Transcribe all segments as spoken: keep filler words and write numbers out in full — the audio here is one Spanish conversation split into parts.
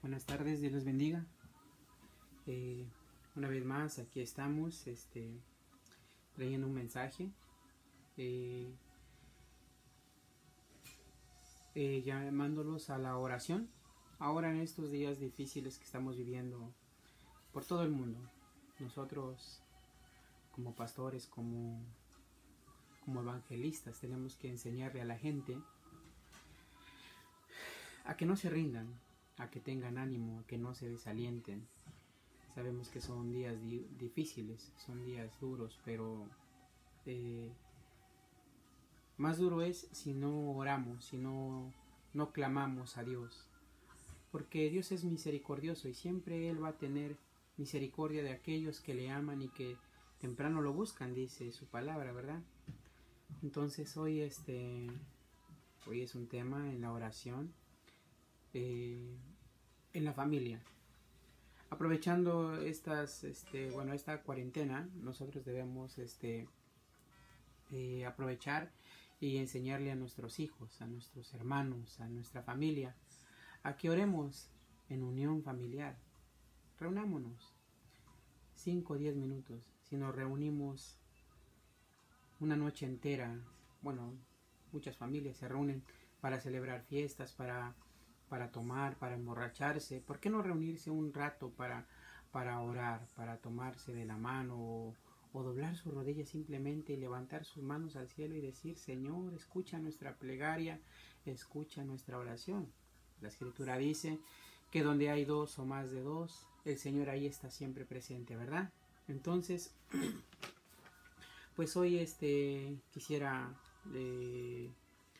Buenas tardes, Dios les bendiga. Eh, una vez más, aquí estamos este, trayendo un mensaje, eh, eh, llamándolos a la oración. Ahora en estos días difíciles que estamos viviendo por todo el mundo, nosotros como pastores, como, como evangelistas, tenemos que enseñarle a la gente a que no se rindan, a que tengan ánimo, a que no se desalienten. Sabemos que son días di difíciles, son días duros, pero eh, más duro es si no oramos, si no, no clamamos a Dios. Porque Dios es misericordioso y siempre Él va a tener misericordia de aquellos que le aman y que temprano lo buscan, dice su palabra, ¿verdad? Entonces hoy, este, hoy es un tema en la oración, eh, en la familia. Aprovechando estas, este, bueno, esta cuarentena, nosotros debemos este, eh, aprovechar y enseñarle a nuestros hijos, a nuestros hermanos, a nuestra familia, a que oremos en unión familiar. Reunámonos cinco o diez minutos. Si nos reunimos una noche entera, bueno, muchas familias se reúnen para celebrar fiestas, para... para tomar, para emborracharse. ¿Por qué no reunirse un rato para, para orar, para tomarse de la mano o, o doblar sus rodillas simplemente y levantar sus manos al cielo y decir: Señor, escucha nuestra plegaria, escucha nuestra oración? La Escritura dice que donde hay dos o más de dos, el Señor ahí está siempre presente, ¿verdad? Entonces, pues hoy este quisiera eh,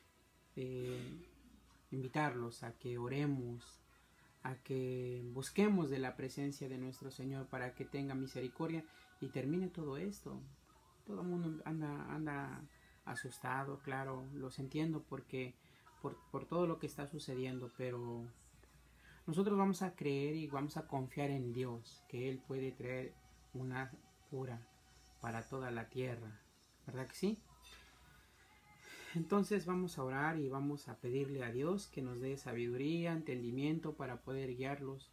eh, invitarlos a que oremos, a que busquemos de la presencia de nuestro Señor para que tenga misericordia y termine todo esto. Todo el mundo anda, anda asustado, claro, los entiendo porque por, por todo lo que está sucediendo, pero nosotros vamos a creer y vamos a confiar en Dios, que Él puede traer una cura para toda la tierra, ¿verdad que sí? Entonces vamos a orar y vamos a pedirle a Dios que nos dé sabiduría, entendimiento para poder guiarlos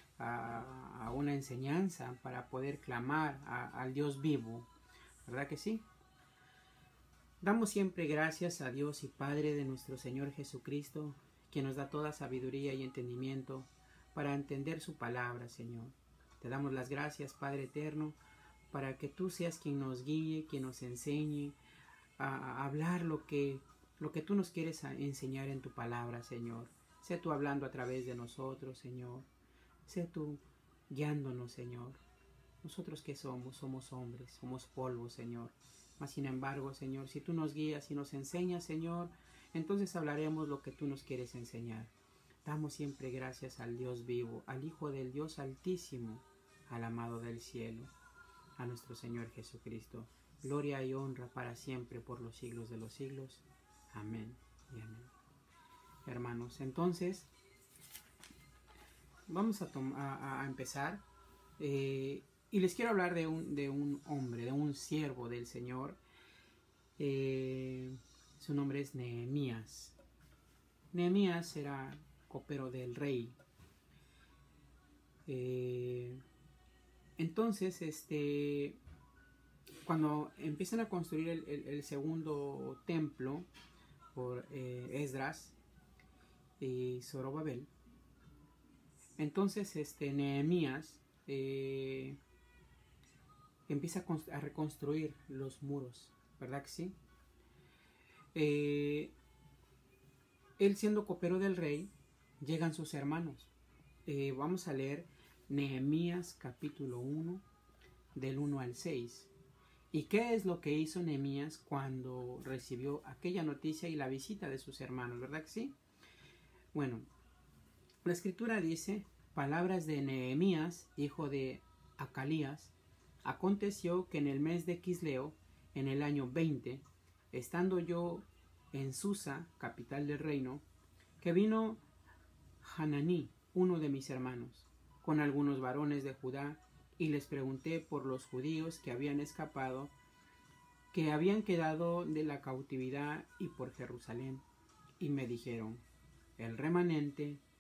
a, a una enseñanza, para poder clamar a, al Dios vivo, ¿verdad que sí? Damos siempre gracias a Dios y Padre de nuestro Señor Jesucristo, que nos da toda sabiduría y entendimiento para entender su palabra, Señor. Te damos las gracias, Padre eterno, para que tú seas quien nos guíe, quien nos enseñe a hablar lo que, lo que tú nos quieres enseñar en tu palabra, Señor. Sé tú hablando a través de nosotros, Señor. Sé tú guiándonos, Señor. Nosotros que somos, somos hombres, somos polvo, Señor. Mas sin embargo, Señor, si tú nos guías y nos enseñas, Señor, entonces hablaremos lo que tú nos quieres enseñar. Damos siempre gracias al Dios vivo, al Hijo del Dios Altísimo, al amado del cielo, a nuestro Señor Jesucristo. Gloria y honra para siempre por los siglos de los siglos. Amén y amén. Hermanos, entonces vamos a, a, a empezar eh, y les quiero hablar de un, de un hombre, de un siervo del Señor. Eh, su nombre es Nehemías. Nehemías era copero del rey. Eh, entonces, este... cuando empiezan a construir el, el, el segundo templo por eh, Esdras y Zorobabel, entonces este Nehemías eh, empieza a, a reconstruir los muros, ¿verdad que sí? Eh, él siendo copero del rey, llegan sus hermanos. Eh, vamos a leer Nehemías capítulo uno, del uno al seis. ¿Y qué es lo que hizo Nehemías cuando recibió aquella noticia y la visita de sus hermanos, verdad que sí? Bueno, la Escritura dice: palabras de Nehemías, hijo de Acalías. Aconteció que en el mes de Quisleo, en el año veinte, estando yo en Susa, capital del reino, que vino Hananí, uno de mis hermanos, con algunos varones de Judá, y les pregunté por los judíos que habían escapado, que habían quedado de la cautividad, y por Jerusalén. Y me dijeron: el remanente,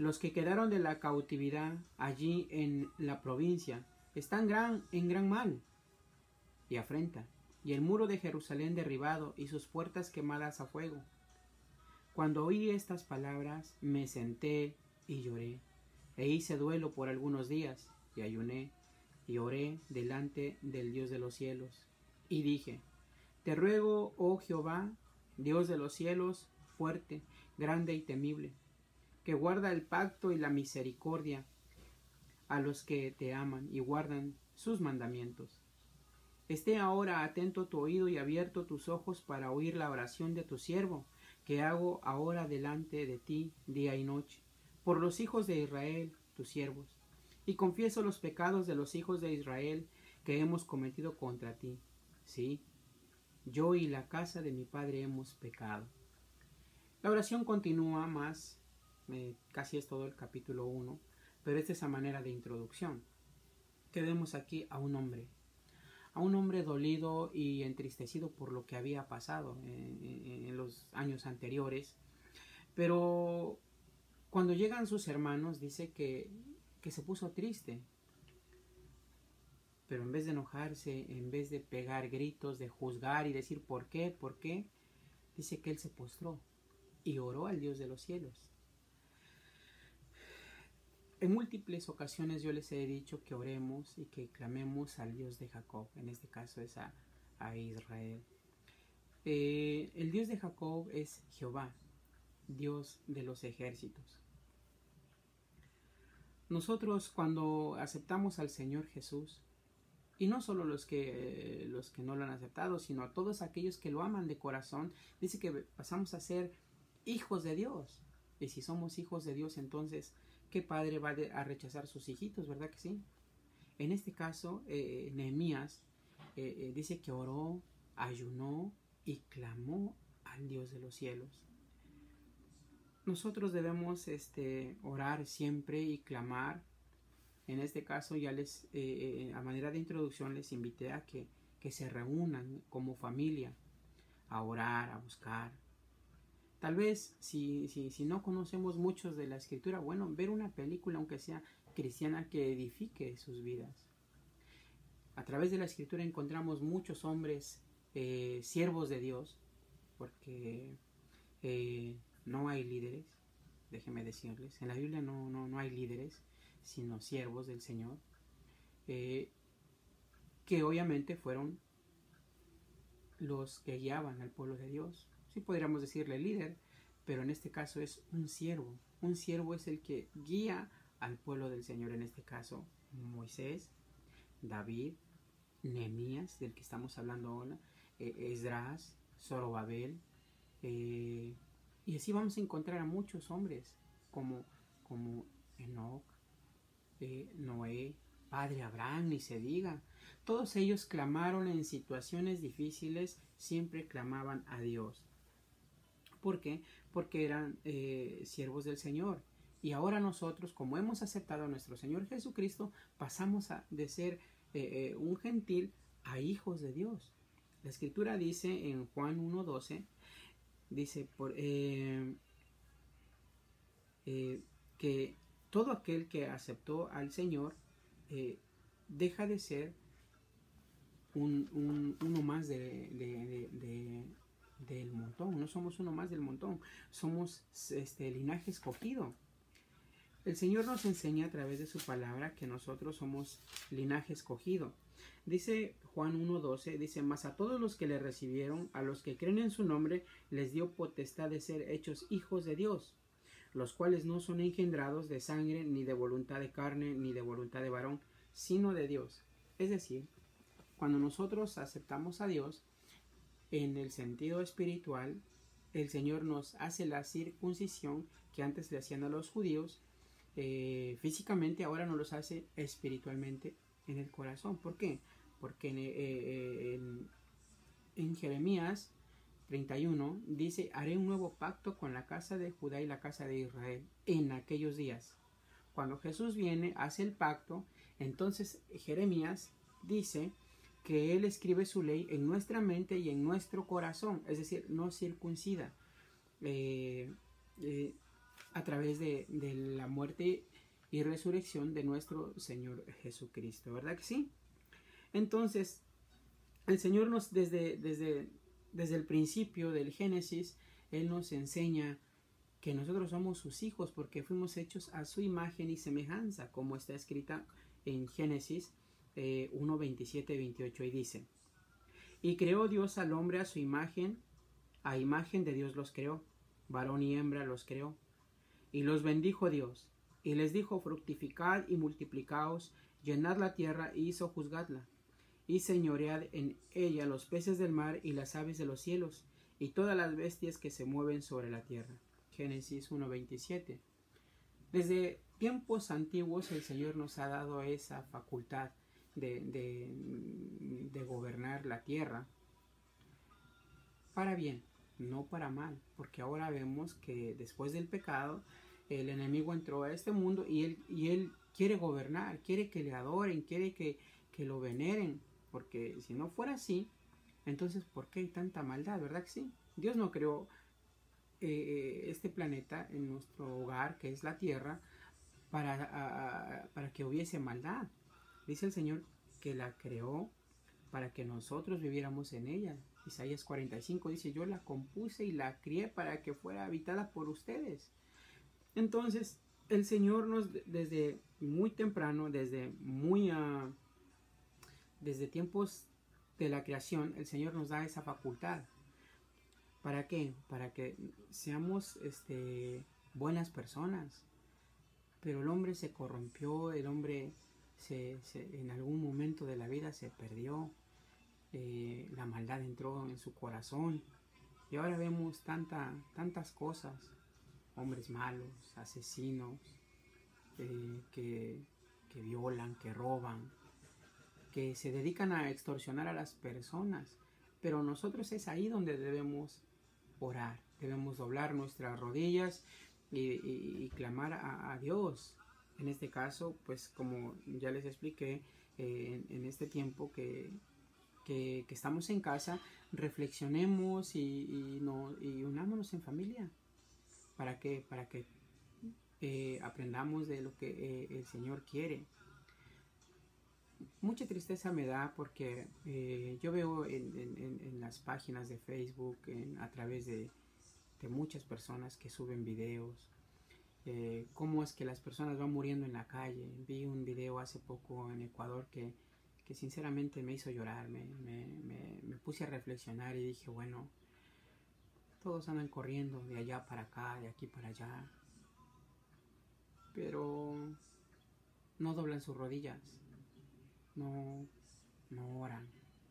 Los que quedaron de la cautividad allí en la provincia están gran, en gran mal y afrenta, y el muro de Jerusalén derribado y sus puertas quemadas a fuego. Cuando oí estas palabras, me senté y lloré, e hice duelo por algunos días, y ayuné, y oré delante del Dios de los cielos, y dije: Te ruego, oh Jehová, Dios de los cielos, fuerte, grande y temible, que guarda el pacto y la misericordia a los que te aman y guardan sus mandamientos. Esté ahora atento tu oído y abierto tus ojos para oír la oración de tu siervo, que hago ahora delante de ti día y noche, por los hijos de Israel, tus siervos, y confieso los pecados de los hijos de Israel que hemos cometido contra ti. Sí, yo y la casa de mi padre hemos pecado. La oración continúa más, eh, casi es todo el capítulo uno, pero esta es a manera de introducción. Que vemos aquí a un hombre, a un hombre dolido y entristecido por lo que había pasado en, en, en los años anteriores, pero cuando llegan sus hermanos dice que, que se puso triste, pero en vez de enojarse, en vez de pegar gritos, de juzgar y decir ¿por qué? ¿por qué? Dice que él se postró y oró al Dios de los cielos. En múltiples ocasiones yo les he dicho que oremos y que clamemos al Dios de Jacob, en este caso es a, a Israel. Eh, el Dios de Jacob es Jehová, Dios de los ejércitos. Nosotros cuando aceptamos al Señor Jesús, y no solo los que, eh, los que no lo han aceptado, sino a todos aquellos que lo aman de corazón, dice que pasamos a ser hijos de Dios. Y si somos hijos de Dios, entonces ¿qué padre va a rechazar sus hijitos, verdad que sí? En este caso, eh, Nehemías eh, eh, dice que oró, ayunó y clamó al Dios de los cielos. Nosotros debemos este, orar siempre y clamar. En este caso, ya les, eh, eh, a manera de introducción, les invité a que, que se reúnan como familia a orar, a buscar. Tal vez, si, si, si no conocemos muchos de la escritura, bueno, ver una película, aunque sea cristiana, que edifique sus vidas. A través de la escritura encontramos muchos hombres eh, siervos de Dios, porque eh, no hay líderes, déjenme decirles, en la Biblia no, no, no hay líderes, sino siervos del Señor, eh, que obviamente fueron los que guiaban al pueblo de Dios. Sí podríamos decirle líder, pero en este caso es un siervo. Un siervo es el que guía al pueblo del Señor, en este caso Moisés, David, Nehemías, del que estamos hablando ahora, eh, Esdras, Zorobabel, eh, y así vamos a encontrar a muchos hombres como, como Enoc, eh, Noé, Padre Abraham, ni se diga. Todos ellos clamaron en situaciones difíciles, siempre clamaban a Dios. ¿Por qué? Porque eran eh, siervos del Señor. Y ahora nosotros, como hemos aceptado a nuestro Señor Jesucristo, pasamos a, de ser eh, eh, un gentil a hijos de Dios. La Escritura dice en Juan uno doce, dice por, eh, eh, que todo aquel que aceptó al Señor eh, deja de ser un, un, uno más de, de, de, de del montón. No somos uno más del montón, somos este linaje escogido. El Señor nos enseña a través de su palabra que nosotros somos linaje escogido. Dice Juan uno doce, dice: mas a todos los que le recibieron, a los que creen en su nombre, les dio potestad de ser hechos hijos de Dios, los cuales no son engendrados de sangre, ni de voluntad de carne, ni de voluntad de varón, sino de Dios. Es decir, cuando nosotros aceptamos a Dios, en el sentido espiritual, el Señor nos hace la circuncisión que antes le hacían a los judíos, eh, físicamente, ahora nos los hace espiritualmente en el corazón. ¿Por qué? Porque en, eh, en, en Jeremías treinta y uno dice: haré un nuevo pacto con la casa de Judá y la casa de Israel en aquellos días. Cuando Jesús viene, hace el pacto, entonces Jeremías dice que Él escribe su ley en nuestra mente y en nuestro corazón, es decir, nos circuncida. Eh, eh, a través de, de la muerte y resurrección de nuestro Señor Jesucristo, ¿verdad que sí? Entonces, el Señor nos, desde, desde, desde el principio del Génesis, Él nos enseña que nosotros somos sus hijos porque fuimos hechos a su imagen y semejanza, como está escrita en Génesis eh, uno, veintisiete, veintiocho, y dice: y creó Dios al hombre a su imagen, a imagen de Dios los creó, varón y hembra los creó, y los bendijo Dios, y les dijo: fructificad y multiplicaos, llenad la tierra y hizo juzgadla, y señoread en ella los peces del mar y las aves de los cielos, y todas las bestias que se mueven sobre la tierra. Génesis uno, veintisiete. Desde tiempos antiguos el Señor nos ha dado esa facultad de, de, de gobernar la tierra para bien, no para mal, porque ahora vemos que después del pecado el enemigo entró a este mundo y él, y él quiere gobernar, quiere que le adoren, quiere que, que lo veneren, porque si no fuera así, entonces ¿por qué hay tanta maldad? ¿Verdad que sí? Dios no creó eh, este planeta en nuestro hogar, que es la tierra, para, a, para que hubiese maldad. Dice el Señor que la creó para que nosotros viviéramos en ella. Isaías cuarenta y cinco dice: yo la compuse y la crié para que fuera habitada por ustedes. Entonces el Señor nos, desde muy temprano, desde muy uh, desde tiempos de la creación, el Señor nos da esa facultad. ¿Para qué? Para que seamos este, buenas personas. Pero el hombre se corrompió, el hombre se, se, en algún momento de la vida se perdió, eh, la maldad entró en su corazón y ahora vemos tanta, tantas cosas, hombres malos, asesinos, eh, que, que violan, que roban, que se dedican a extorsionar a las personas. Pero nosotros es ahí donde debemos orar, debemos doblar nuestras rodillas y, y, y clamar a, a Dios. En este caso, pues como ya les expliqué, eh, en, en este tiempo que, que, que estamos en casa, reflexionemos y, y, no, y unámonos en familia. ¿Para qué? Para que eh, aprendamos de lo que eh, el Señor quiere. Mucha tristeza me da porque eh, yo veo en, en, en las páginas de Facebook, en, a través de, de muchas personas que suben videos, eh, cómo es que las personas van muriendo en la calle. Vi un video hace poco en Ecuador que, que sinceramente me hizo llorar, me, me, me, me puse a reflexionar y dije, bueno, todos andan corriendo de allá para acá, de aquí para allá, pero no doblan sus rodillas. No, no oran.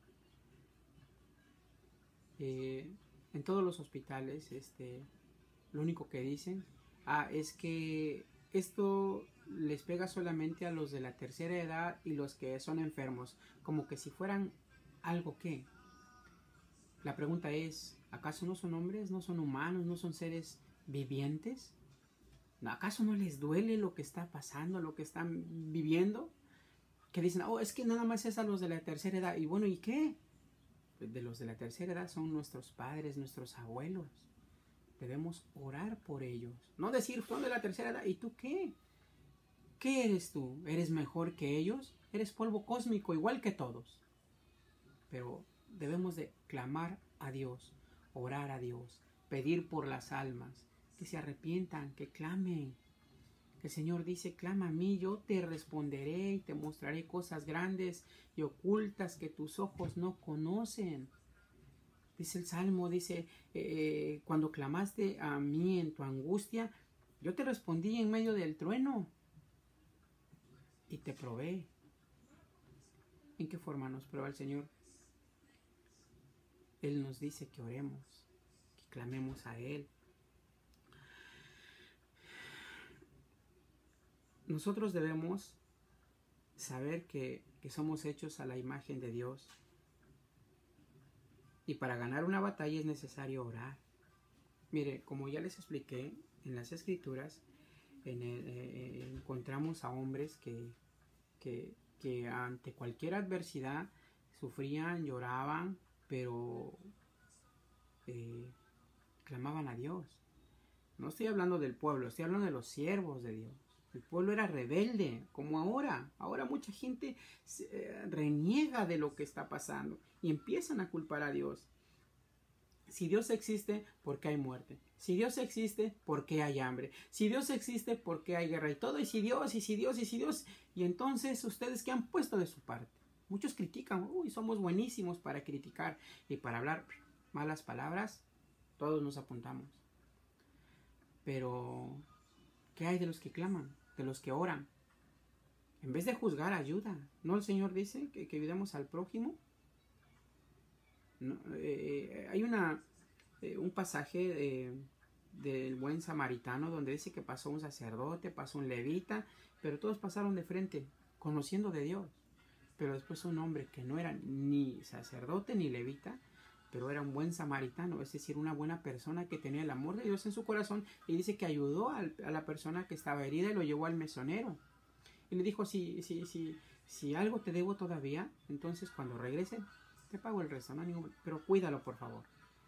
Eh, en todos los hospitales, este, lo único que dicen ah, es que esto les pega solamente a los de la tercera edad y los que son enfermos, como que si fueran algo que. La pregunta es, ¿acaso no son hombres? ¿No son humanos? ¿No son seres vivientes? ¿Acaso no les duele lo que está pasando, lo que están viviendo? Que dicen, oh, es que nada más es a los de la tercera edad. Y bueno, ¿y qué? Pues de los de la tercera edad son nuestros padres, nuestros abuelos. Debemos orar por ellos. No decir, son de la tercera edad, ¿y tú qué? ¿Qué eres tú? ¿Eres mejor que ellos? Eres polvo cósmico, igual que todos. Pero debemos de clamar a Dios, orar a Dios, pedir por las almas, que se arrepientan, que clamen. El Señor dice, clama a mí, yo te responderé y te mostraré cosas grandes y ocultas que tus ojos no conocen. Dice el Salmo, dice, eh, cuando clamaste a mí en tu angustia, yo te respondí en medio del trueno y te probé. ¿En qué forma nos prueba el Señor? Él nos dice que oremos, que clamemos a Él. Nosotros debemos saber que, que somos hechos a la imagen de Dios. Y para ganar una batalla es necesario orar. Mire, como ya les expliqué, en las Escrituras en el, eh, encontramos a hombres que, que, que ante cualquier adversidad sufrían, lloraban, pero eh, clamaban a Dios. No estoy hablando del pueblo, estoy hablando de los siervos de Dios. El pueblo era rebelde, como ahora. Ahora mucha gente se, eh, reniega de lo que está pasando y empiezan a culpar a Dios. Si Dios existe, ¿por qué hay muerte? Si Dios existe, ¿por qué hay hambre? Si Dios existe, ¿por qué hay guerra? Y todo, y si Dios, y si Dios, y si Dios. Y entonces, ¿ustedes qué han puesto de su parte? Muchos critican. Uy, somos buenísimos para criticar y para hablar malas palabras. Todos nos apuntamos. Pero, ¿qué hay de los que claman? De los que oran. En vez de juzgar, ayuda. ¿No el Señor dice que, que ayudemos al prójimo? No, eh, hay una, eh, un pasaje eh, del buen samaritano donde dice que pasó un sacerdote, pasó un levita, pero todos pasaron de frente, conociendo de Dios. Pero después un hombre que no era ni sacerdote ni levita, pero era un buen samaritano, es decir, una buena persona que tenía el amor de Dios en su corazón, y dice que ayudó al, a la persona que estaba herida y lo llevó al mesonero. Y le dijo, si, si, si, si algo te debo todavía, entonces cuando regrese, te pago el resto, ¿no? Ningún, pero cuídalo, por favor.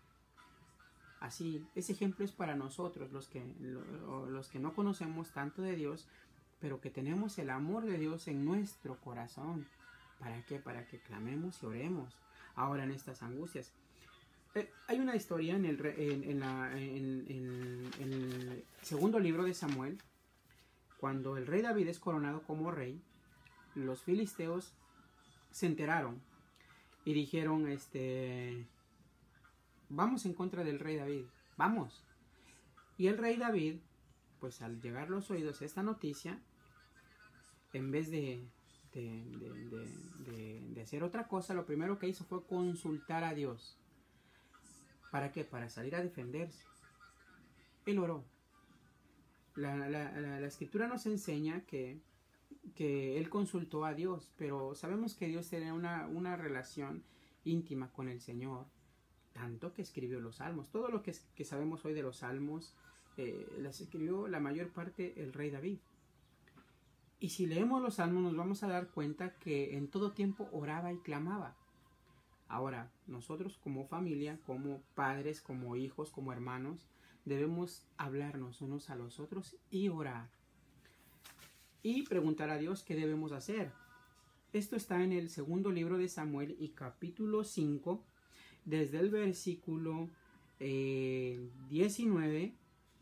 Así, ese ejemplo es para nosotros, los que, lo, los que no conocemos tanto de Dios, pero que tenemos el amor de Dios en nuestro corazón. ¿Para qué? Para que clamemos y oremos ahora en estas angustias. Eh, hay una historia en el, en, en, la, en, en, en el segundo libro de Samuel, cuando el rey David es coronado como rey, los filisteos se enteraron y dijeron, este, vamos en contra del rey David, vamos. Y el rey David, pues al llegar a los oídos esta noticia, en vez de, de, de, de, de, de hacer otra cosa, lo primero que hizo fue consultar a Dios. ¿Para qué? Para salir a defenderse. Él oró. La, la, la, la escritura nos enseña que que él consultó a Dios, pero sabemos que Dios tenía una, una relación íntima con el Señor, tanto que escribió los salmos. Todo lo que, que sabemos hoy de los salmos eh, las escribió la mayor parte el rey David. Y si leemos los salmos nos vamos a dar cuenta que en todo tiempo oraba y clamaba. Ahora, nosotros como familia, como padres, como hijos, como hermanos, debemos hablarnos unos a los otros y orar. Y preguntar a Dios qué debemos hacer. Esto está en el segundo libro de Samuel y capítulo cinco, desde el versículo eh, diecinueve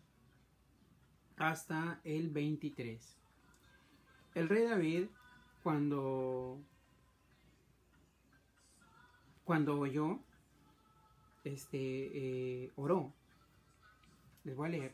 hasta el veintitrés. El rey David, cuando, cuando oyó, este, eh, oró. Les voy a leer.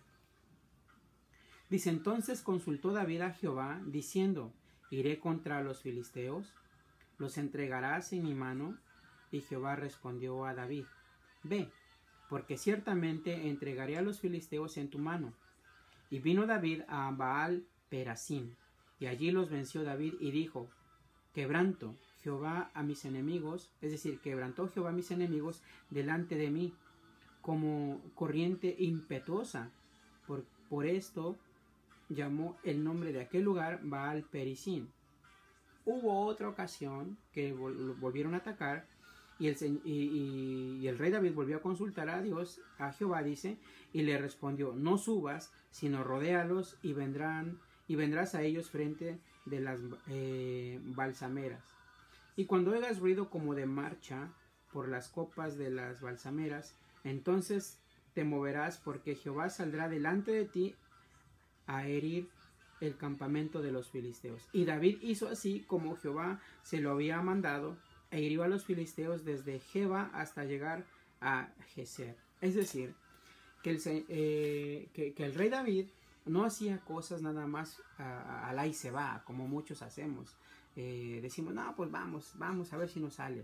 Dice, entonces consultó David a Jehová, diciendo, ¿iré contra los filisteos? ¿Los entregarás en mi mano? Y Jehová respondió a David, ve, porque ciertamente entregaré a los filisteos en tu mano. Y vino David a Baal Perasim, y allí los venció David y dijo, quebranto Jehová a mis enemigos, es decir, quebrantó Jehová a mis enemigos delante de mí, como corriente impetuosa. Por, por esto llamó el nombre de aquel lugar Baal Perasim. Hubo otra ocasión que vol volvieron a atacar y el, y, y, y el rey David volvió a consultar a Dios, a Jehová dice, y le respondió, no subas, sino rodéalos y vendrán y vendrás a ellos frente de las eh, balsameras. Y cuando oigas ruido como de marcha por las copas de las balsameras, entonces te moverás, porque Jehová saldrá delante de ti a herir el campamento de los filisteos. Y David hizo así como Jehová se lo había mandado, e hirió a los filisteos desde Geba hasta llegar a Geser. Es decir, que el, eh, que, que el rey David no hacía cosas nada más a, a la y se va, como muchos hacemos. Eh, decimos, no, pues vamos, vamos a ver si nos sale.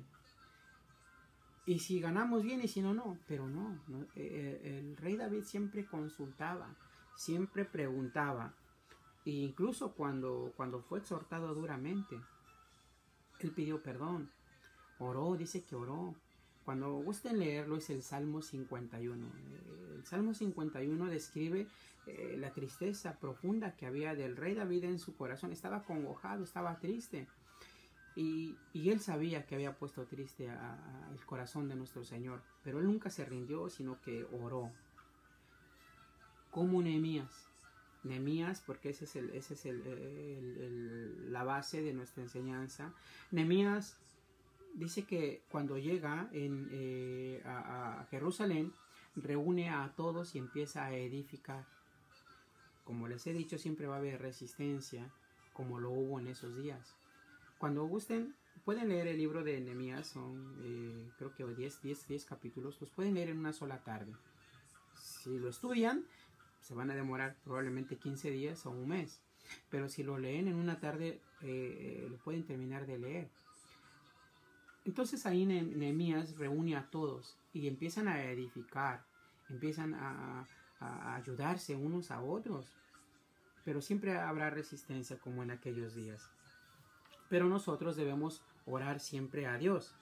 Y si ganamos bien y si no, no. Pero no, no eh, el rey David siempre consultaba, siempre preguntaba. E incluso cuando, cuando fue exhortado duramente, él pidió perdón, oró, dice que oró. Cuando gusten leerlo es el Salmo cincuenta y uno. El Salmo cincuenta y uno describe eh, la tristeza profunda que había del rey David en su corazón. Estaba congojado, estaba triste. Y, y él sabía que había puesto triste a, a el corazón de nuestro Señor. Pero él nunca se rindió, sino que oró. como Nehemías. Nehemías, porque ese es, el, ese es el, el, el, la base de nuestra enseñanza. Nehemías dice que cuando llega en, eh, a, a Jerusalén, reúne a todos y empieza a edificar. Como les he dicho, siempre va a haber resistencia, como lo hubo en esos días. Cuando gusten, pueden leer el libro de Nehemías, son eh, creo que diez capítulos, los pueden leer en una sola tarde. Si lo estudian, se van a demorar probablemente quince días o un mes, pero si lo leen en una tarde, eh, lo pueden terminar de leer. Entonces ahí Nehemías reúne a todos y empiezan a edificar, empiezan a, a ayudarse unos a otros, pero siempre habrá resistencia como en aquellos días. Pero nosotros debemos orar siempre a Dios,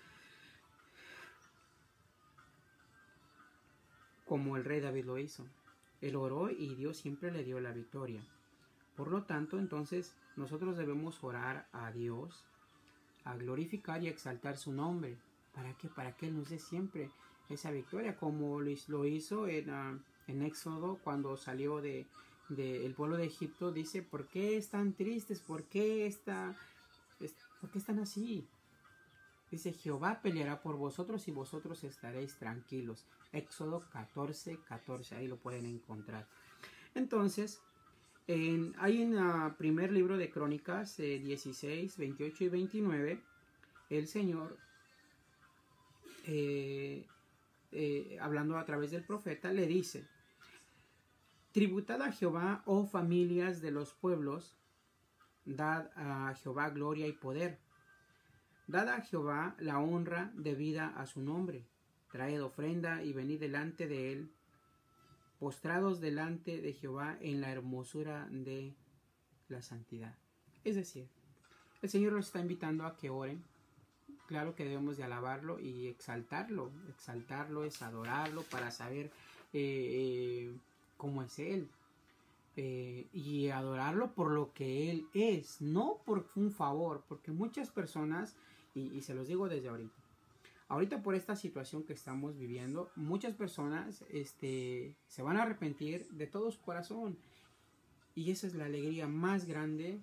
como el rey David lo hizo. Él oró y Dios siempre le dio la victoria. Por lo tanto, entonces, nosotros debemos orar a Dios, a glorificar y exaltar su nombre. ¿Para qué? Para que Él nos dé siempre esa victoria, como lo hizo en, uh, en Éxodo cuando salió de, de el pueblo de Egipto. Dice, ¿por qué están tristes? ¿Por qué, está, es, ¿por qué están así? Dice, Jehová peleará por vosotros y vosotros estaréis tranquilos. Éxodo catorce, catorce, ahí lo pueden encontrar. Entonces, en, hay en el primer libro de Crónicas, eh, dieciséis, veintiocho y veintinueve, el Señor, eh, eh, hablando a través del profeta, le dice, tributad a Jehová, oh familias de los pueblos, dad a Jehová gloria y poder. Dad a Jehová la honra debida a su nombre. Traed ofrenda y venid delante de él, postrados delante de Jehová en la hermosura de la santidad. Es decir, el Señor nos está invitando a que oren. Claro que debemos de alabarlo y exaltarlo. Exaltarlo es adorarlo para saber eh, eh, cómo es Él. Eh, y adorarlo por lo que Él es, no por un favor, porque muchas personas, y, y se los digo desde ahorita, ahorita por esta situación que estamos viviendo, muchas personas este, se van a arrepentir de todo su corazón, y esa es la alegría más grande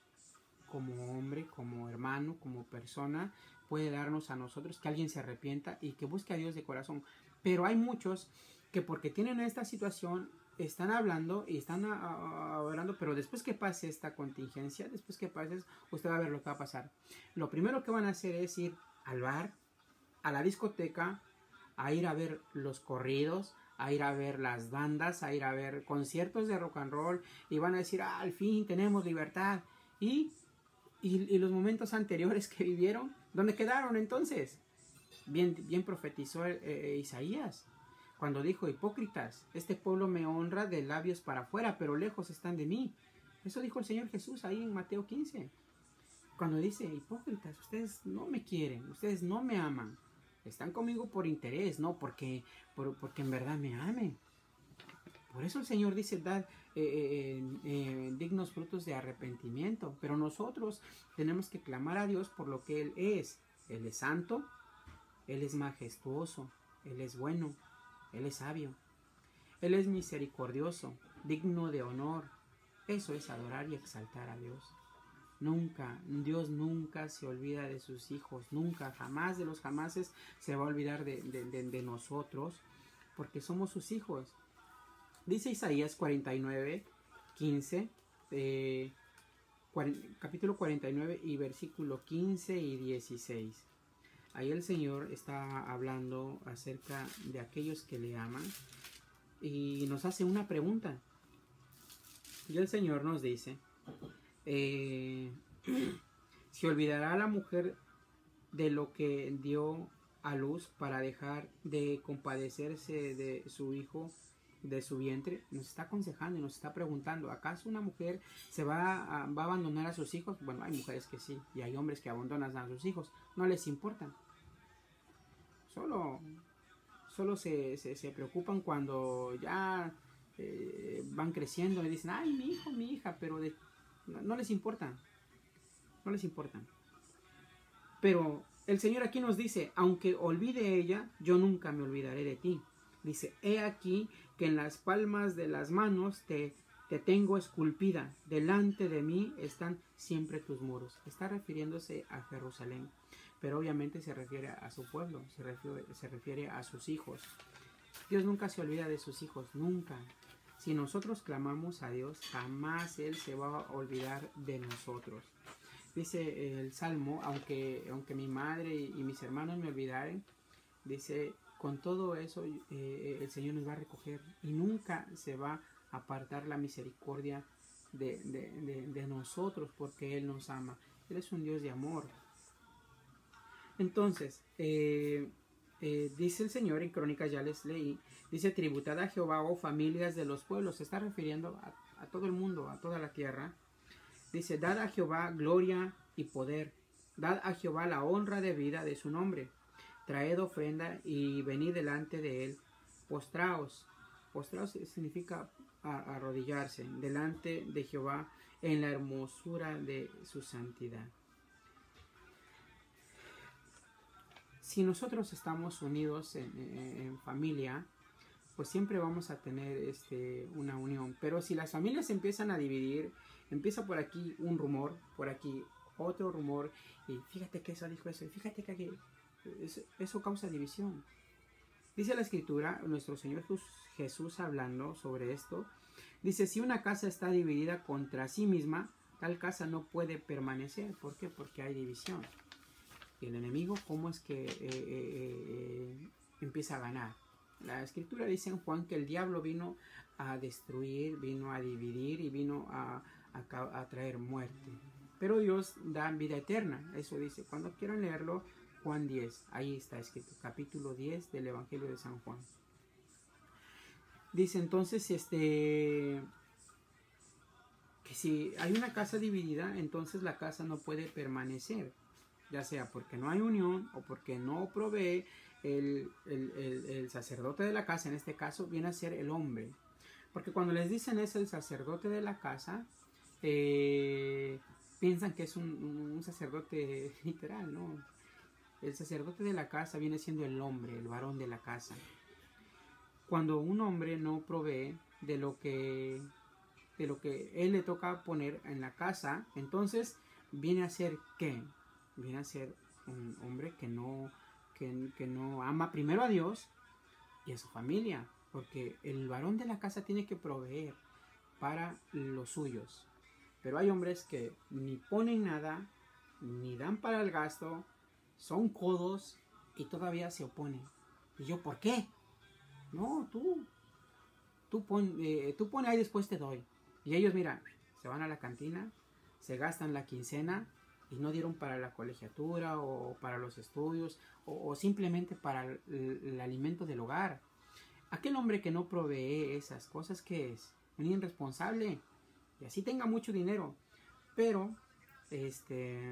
como hombre, como hermano, como persona, puede darnos a nosotros, que alguien se arrepienta y que busque a Dios de corazón. Pero hay muchos que porque tienen esta situación están hablando y están orando, pero después que pase esta contingencia, después que pase, usted va a ver lo que va a pasar. Lo primero que van a hacer es ir al bar, a la discoteca, a ir a ver los corridos, a ir a ver las bandas, a ir a ver conciertos de rock and roll, y van a decir, ah, al fin tenemos libertad. Y, y, y los momentos anteriores que vivieron, ¿dónde quedaron entonces? Bien, bien profetizó eh, Isaías. Cuando dijo, hipócritas, este pueblo me honra de labios para afuera, pero lejos están de mí. Eso dijo el Señor Jesús ahí en Mateo quince. Cuando dice, hipócritas, ustedes no me quieren, ustedes no me aman. Están conmigo por interés, no porque, por, porque en verdad me amen. Por eso el Señor dice, dad eh, eh, eh, dignos frutos de arrepentimiento. Pero nosotros tenemos que clamar a Dios por lo que Él es. Él es santo, Él es majestuoso, Él es bueno. Él es sabio, Él es misericordioso, digno de honor. Eso es adorar y exaltar a Dios. Nunca, Dios nunca se olvida de sus hijos, nunca, jamás de los jamases se va a olvidar de, de, de, de nosotros, porque somos sus hijos. Dice Isaías cuarenta y nueve, quince, eh, capítulo cuarenta y nueve y versículo quince y dieciséis. Ahí el Señor está hablando acerca de aquellos que le aman y nos hace una pregunta. Y el Señor nos dice, eh, ¿se olvidará la mujer de lo que dio a luz para dejar de compadecerse de su hijo, de su vientre? Nos está aconsejando y nos está preguntando, ¿acaso una mujer se va a, va a abandonar a sus hijos? Bueno, hay mujeres que sí, y hay hombres que abandonan a sus hijos, no les importa. Solo, solo se, se, se preocupan cuando ya eh, van creciendo y dicen, ay, mi hijo, mi hija, pero de, no, no les importa, no les importa. Pero el Señor aquí nos dice, aunque olvide ella, yo nunca me olvidaré de ti. Dice, he aquí que en las palmas de las manos te, te tengo esculpida, delante de mí están siempre tus muros. Está refiriéndose a Jerusalén, pero obviamente se refiere a su pueblo, se refiere, se refiere a sus hijos. Dios nunca se olvida de sus hijos, nunca. Si nosotros clamamos a Dios, jamás Él se va a olvidar de nosotros. Dice el Salmo, aunque, aunque mi madre y, y mis hermanos me olvidaren, dice, con todo eso eh, el Señor nos va a recoger y nunca se va a apartar la misericordia de, de, de, de nosotros, porque Él nos ama. Él es un Dios de amor. Entonces, eh, eh, dice el Señor, en Crónicas ya les leí, dice, tributad a Jehová, oh familias de los pueblos. Se está refiriendo a, a todo el mundo, a toda la tierra. Dice, dad a Jehová gloria y poder, dad a Jehová la honra de vida de su nombre. Traed ofrenda y venid delante de él. Postraos. Postraos significa arrodillarse delante de Jehová en la hermosura de su santidad. Si nosotros estamos unidos en, en, en familia, pues siempre vamos a tener este, una unión. Pero si las familias se empiezan a dividir, empieza por aquí un rumor, por aquí otro rumor, y fíjate que eso dijo eso, y fíjate que aquí... Eso, eso causa división. Dice la escritura, nuestro Señor Jesús hablando sobre esto, dice, si una casa está dividida contra sí misma, tal casa no puede permanecer. ¿Por qué? Porque hay división. Y el enemigo, ¿cómo es que eh, eh, eh, empieza a ganar? La escritura dice en Juan que el diablo vino a destruir, vino a dividir y vino a, a, a traer muerte. Pero Dios da vida eterna. Eso dice. Cuando quieran leerlo, Juan diez, ahí está escrito, capítulo diez del Evangelio de San Juan. Dice entonces este que si hay una casa dividida, entonces la casa no puede permanecer, ya sea porque no hay unión o porque no provee el, el, el, el sacerdote de la casa. En este caso viene a ser el hombre, porque cuando les dicen es el sacerdote de la casa, eh, piensan que es un, un sacerdote literal, ¿no? El sacerdote de la casa viene siendo el hombre, el varón de la casa. Cuando un hombre no provee de lo que, de lo que él le toca poner en la casa, entonces viene a ser ¿qué? Viene a ser un hombre que no, que, que no ama primero a Dios y a su familia. Porque el varón de la casa tiene que proveer para los suyos. Pero hay hombres que ni ponen nada, ni dan para el gasto, son codos y todavía se oponen. ¿Y yo por qué? No, tú. Tú pon, eh, tú pon ahí, después te doy. Y ellos, mira, se van a la cantina, se gastan la quincena y no dieron para la colegiatura o para los estudios o, o simplemente para el, el alimento del hogar. Aquel hombre que no provee esas cosas, ¿qué es? Un irresponsable. Y así tenga mucho dinero. Pero, este...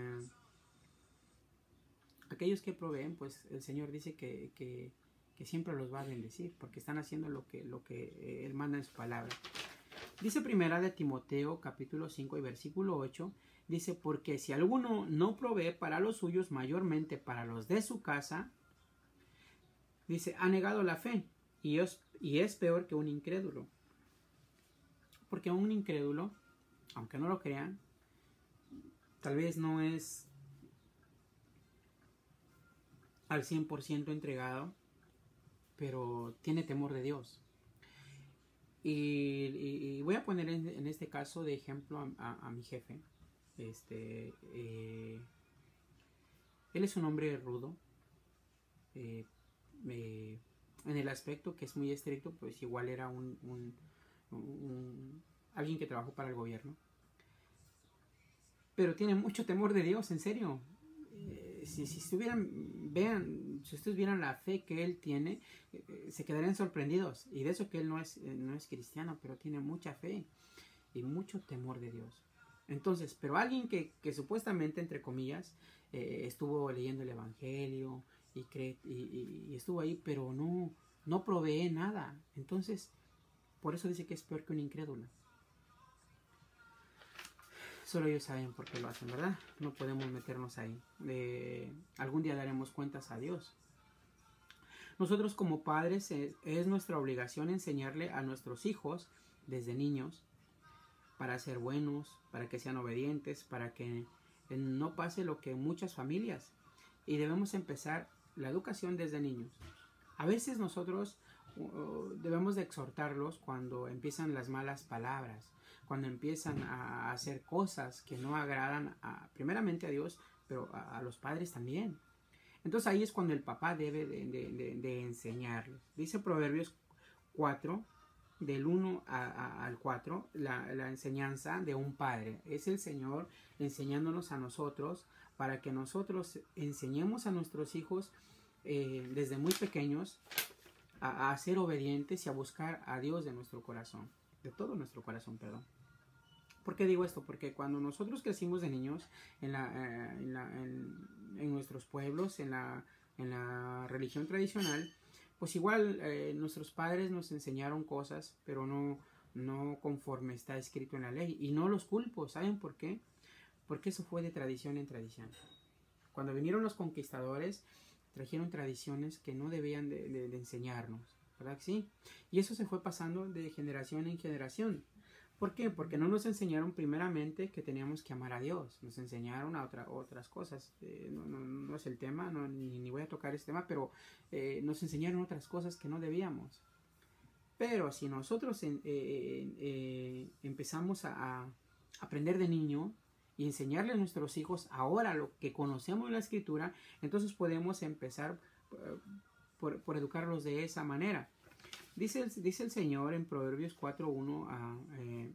aquellos que proveen, pues el Señor dice que, que, que siempre los va a bendecir, porque están haciendo lo que, lo que Él manda en su palabra. Dice primera de Timoteo, capítulo cinco y versículo ocho, dice, porque si alguno no provee para los suyos, mayormente para los de su casa, dice, ha negado la fe, y es, y es peor que un incrédulo. Porque un incrédulo, aunque no lo crean, tal vez no es al cien por ciento entregado, pero tiene temor de Dios. Y, y, y voy a poner en, en este caso de ejemplo a, a, a mi jefe. Este, eh, él es un hombre rudo, eh, eh, en el aspecto que es muy estricto, pues igual era un, un, un alguien que trabajó para el gobierno, pero tiene mucho temor de Dios, en serio. Si, si estuvieran, vean, si ustedes vieran la fe que él tiene, eh, se quedarían sorprendidos. Y de eso que él no es, eh, no es cristiano, pero tiene mucha fe y mucho temor de Dios. Entonces, pero alguien que, que supuestamente, entre comillas, eh, estuvo leyendo el Evangelio y, cree, y, y, y estuvo ahí, pero no, no provee nada. Entonces, por eso dice que es peor que un incrédulo. Solo ellos saben por qué lo hacen, ¿verdad? No podemos meternos ahí. Eh, algún día daremos cuentas a Dios. Nosotros como padres es, es nuestra obligación enseñarle a nuestros hijos desde niños para ser buenos, para que sean obedientes, para que no pase lo que en muchas familias. Y debemos empezar la educación desde niños. A veces nosotros uh, debemos de exhortarlos cuando empiezan las malas palabras, cuando empiezan a hacer cosas que no agradan a, primeramente a Dios, pero a, a los padres también. Entonces ahí es cuando el papá debe de, de, de, de enseñarles. Dice Proverbios cuatro, del uno a, a, al cuatro, la, la enseñanza de un padre. Es el Señor enseñándonos a nosotros para que nosotros enseñemos a nuestros hijos eh, desde muy pequeños a, a ser obedientes y a buscar a Dios de nuestro corazón, de todo nuestro corazón, perdón. ¿Por qué digo esto? Porque cuando nosotros crecimos de niños en, la, eh, en, la, en, en nuestros pueblos, en la, en la religión tradicional, pues igual eh, nuestros padres nos enseñaron cosas, pero no, no conforme está escrito en la ley. Y no los culpo, ¿saben por qué? Porque eso fue de tradición en tradición. Cuando vinieron los conquistadores, trajeron tradiciones que no debían de, de, de enseñarnos, ¿verdad que sí? Y eso se fue pasando de generación en generación. ¿Por qué? Porque no nos enseñaron primeramente que teníamos que amar a Dios. Nos enseñaron a otra, otras cosas. Eh, no, no, no es el tema, no, ni, ni voy a tocar este tema, pero eh, nos enseñaron otras cosas que no debíamos. Pero si nosotros eh, eh, eh, empezamos a, a aprender de niño y enseñarle a nuestros hijos ahora lo que conocemos de la Escritura, entonces podemos empezar uh, por, por educarlos de esa manera. Dice el, dice el Señor en Proverbios cuatro, uno a, eh,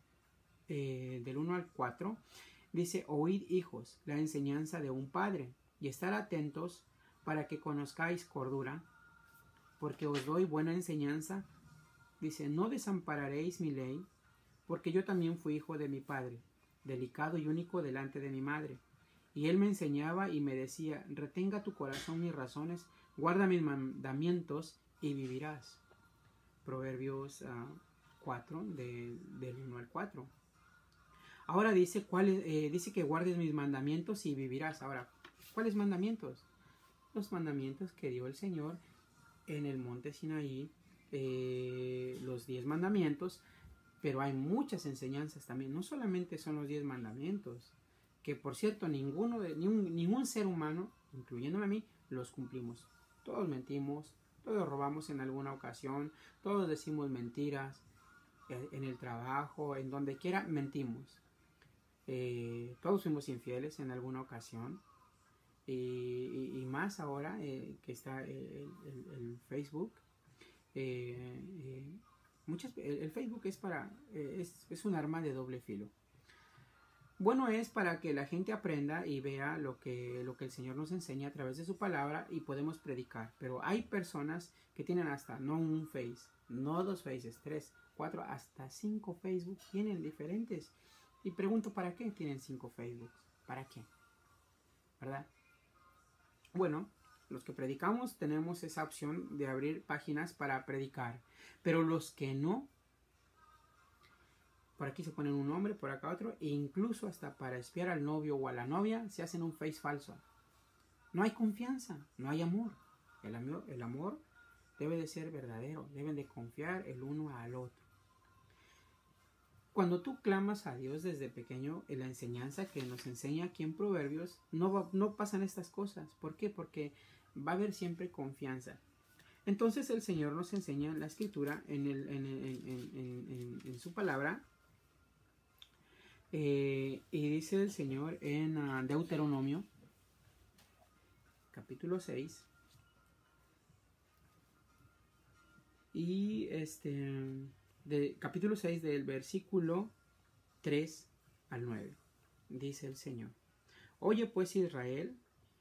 eh, del uno al cuatro, dice: oíd, hijos, la enseñanza de un padre, y estar atentos para que conozcáis cordura, porque os doy buena enseñanza. Dice: no desampararéis mi ley, porque yo también fui hijo de mi padre, delicado y único delante de mi madre. Y él me enseñaba y me decía: retenga tu corazón mis razones, guarda mis mandamientos y vivirás. Proverbios uh, cuatro, de, del uno al cuatro. Ahora dice, ¿cuál, eh, dice que guardes mis mandamientos y vivirás. Ahora, ¿cuáles mandamientos? Los mandamientos que dio el Señor en el monte Sinaí, eh, los diez mandamientos, pero hay muchas enseñanzas también. No solamente son los diez mandamientos, que por cierto, ninguno de, ningún, ningún ser humano, incluyéndome a mí, los cumplimos. Todos mentimos, todos robamos en alguna ocasión, todos decimos mentiras, en el trabajo, en donde quiera, mentimos. Eh, todos fuimos infieles en alguna ocasión. Y, y, y más ahora eh, que está el, el, el Facebook. Eh, eh, muchas, el, el Facebook es, para, eh, es, es un arma de doble filo. Bueno, es para que la gente aprenda y vea lo que, lo que el Señor nos enseña a través de su palabra y podemos predicar. Pero hay personas que tienen hasta no un Face, no dos Faces, tres, cuatro, hasta cinco Facebook tienen diferentes. Y pregunto, ¿para qué tienen cinco Facebooks? ¿Para qué? ¿Verdad? Bueno, los que predicamos tenemos esa opción de abrir páginas para predicar. Pero los que no, por aquí se ponen un nombre, por acá otro, e incluso hasta para espiar al novio o a la novia se hacen un face falso. No hay confianza, no hay amor. El amor, el amor debe de ser verdadero, deben de confiar el uno al otro. Cuando tú clamas a Dios desde pequeño, en la enseñanza que nos enseña aquí en Proverbios, no, va, no pasan estas cosas. ¿Por qué? Porque va a haber siempre confianza. Entonces el Señor nos enseña en la Escritura, en, el, en, en, en, en, en, en su palabra, eh, y dice el Señor en uh, Deuteronomio, capítulo seis, y este... de capítulo seis del versículo tres al nueve. Dice el Señor: Oye pues Israel,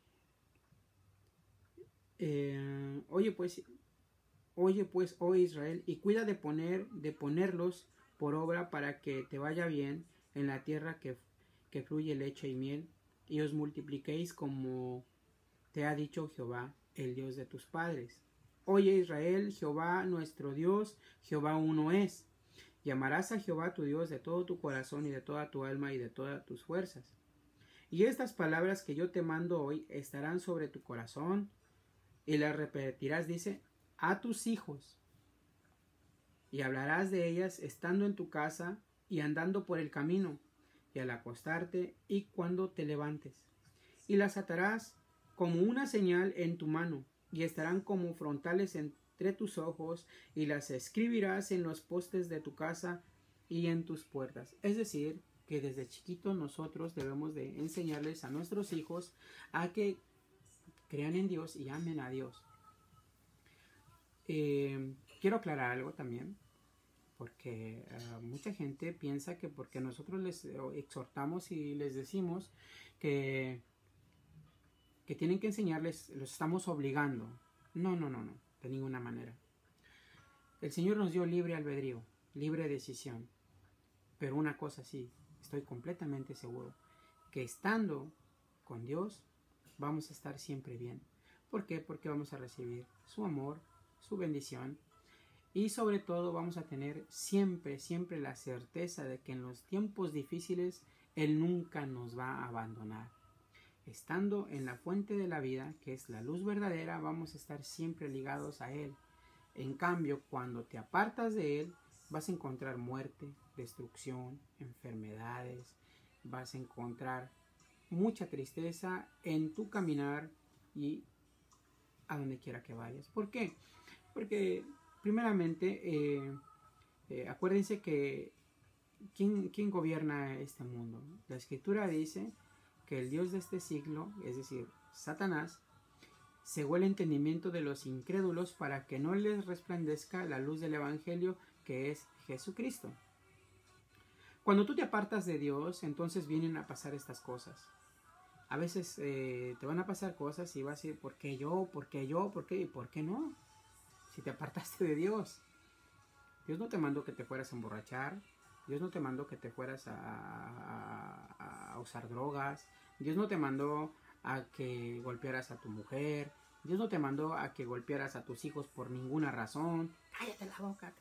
eh, oye pues, oye pues, oh Israel, y cuida de poner, de ponerlos por obra para que te vaya bien en la tierra que, que fluye leche y miel, y os multipliquéis como te ha dicho Jehová, el Dios de tus padres. Oye Israel, Jehová nuestro Dios, Jehová uno es. Llamarás a Jehová tu Dios de todo tu corazón y de toda tu alma y de todas tus fuerzas. Y estas palabras que yo te mando hoy estarán sobre tu corazón, y las repetirás, dice, a tus hijos, y hablarás de ellas estando en tu casa y andando por el camino, y al acostarte y cuando te levantes. Y las atarás como una señal en tu mano, y estarán como frontales entre tus ojos, y las escribirás en los postes de tu casa y en tus puertas. Es decir, que desde chiquitos nosotros debemos de enseñarles a nuestros hijos a que crean en Dios y amen a Dios. Eh, quiero aclarar algo también, porque uh, mucha gente piensa que porque nosotros les exhortamos y les decimos que, que tienen que enseñarles, los estamos obligando. No, no, no, no, de ninguna manera. El Señor nos dio libre albedrío, libre decisión. Pero una cosa sí, estoy completamente seguro, que estando con Dios vamos a estar siempre bien. ¿Por qué? Porque vamos a recibir su amor, su bendición, y sobre todo vamos a tener siempre, siempre la certeza de que en los tiempos difíciles Él nunca nos va a abandonar. Estando en la fuente de la vida, que es la luz verdadera, vamos a estar siempre ligados a Él. En cambio, cuando te apartas de Él, vas a encontrar muerte, destrucción, enfermedades, vas a encontrar mucha tristeza en tu caminar y a donde quiera que vayas. ¿Por qué? Porque primeramente, eh, eh, acuérdense que ¿quién, ¿quién gobierna este mundo? La Escritura dice que el Dios de este siglo, es decir, Satanás, cegó el entendimiento de los incrédulos para que no les resplandezca la luz del Evangelio, que es Jesucristo. Cuando tú te apartas de Dios, entonces vienen a pasar estas cosas. A veces eh, te van a pasar cosas y vas a decir, ¿por qué yo? ¿Por qué yo? ¿Por qué? ¿Y por qué no? Si te apartaste de Dios. Dios no te mandó que te fueras a emborrachar. Dios no te mandó que te fueras a, a, a usar drogas. Dios no te mandó a que golpearas a tu mujer. Dios no te mandó a que golpearas a tus hijos por ninguna razón. Cállate la boca.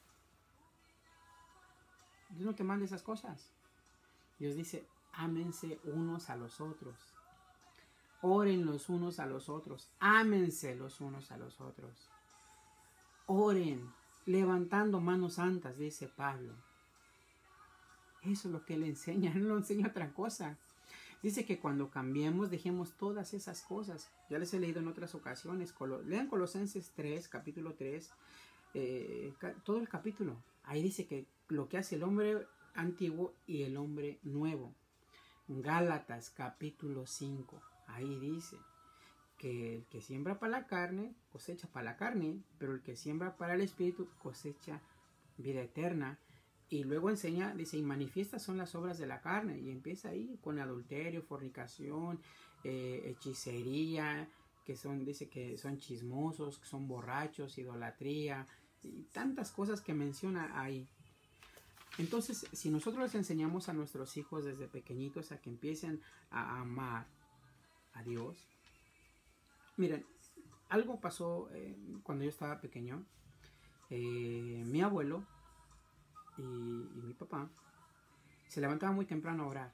Dios no te manda esas cosas. Dios dice, ámense unos a los otros. Oren los unos a los otros. Ámense los unos a los otros. Oren, levantando manos santas, dice Pablo. Eso es lo que él enseña, no enseña otra cosa. Dice que cuando cambiemos, dejemos todas esas cosas. Ya les he leído en otras ocasiones. Colo- lean Colosenses tres, capítulo tres, eh, ca- todo el capítulo. Ahí dice que lo que hace el hombre antiguo y el hombre nuevo. Gálatas, capítulo cinco. Ahí dice que el que siembra para la carne, cosecha para la carne, pero el que siembra para el espíritu, cosecha vida eterna. Y luego enseña, dice, y manifiestas son las obras de la carne. Y empieza ahí con adulterio, fornicación, eh, hechicería, que son, dice que son chismosos, que son borrachos, idolatría, y tantas cosas que menciona ahí. Entonces, si nosotros les enseñamos a nuestros hijos desde pequeñitos a que empiecen a amar a Dios. Miren, algo pasó eh, cuando yo estaba pequeño. Eh, mi abuelo y, y mi papá se levantaban muy temprano a orar.